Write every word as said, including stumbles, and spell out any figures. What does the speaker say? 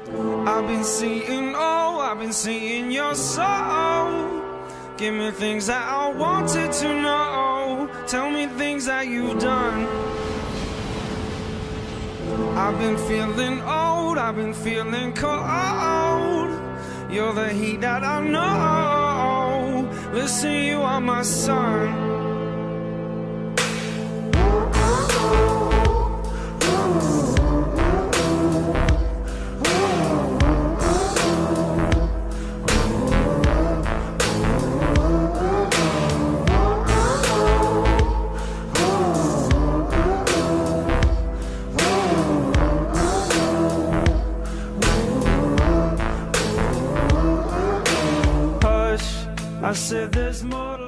I've been seeing, oh, I've been seeing your soul. Give me things that I wanted to know. Tell me things that you've done. I've been feeling old, I've been feeling cold. You're the heat that I know. Listen, you are my sun. I said there's more to